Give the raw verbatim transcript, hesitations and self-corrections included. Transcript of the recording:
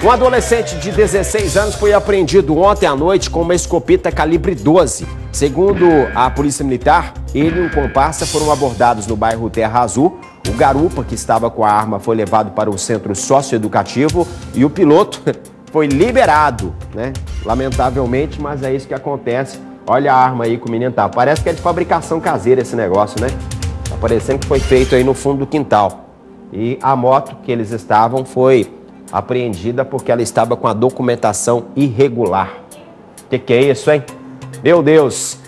Um adolescente de dezesseis anos foi apreendido ontem à noite com uma escopeta calibre doze. Segundo a Polícia Militar, ele e um comparsa foram abordados no bairro Terra Azul. O garupa, que estava com a arma, foi levado para o centro socioeducativo e o piloto foi liberado, né? Lamentavelmente, mas é isso que acontece. Olha a arma aí que o menino tá. Parece que é de fabricação caseira esse negócio, né? Tá parecendo que foi feito aí no fundo do quintal. E a moto que eles estavam foi apreendida porque ela estava com a documentação irregular. O que que é isso, hein? Meu Deus!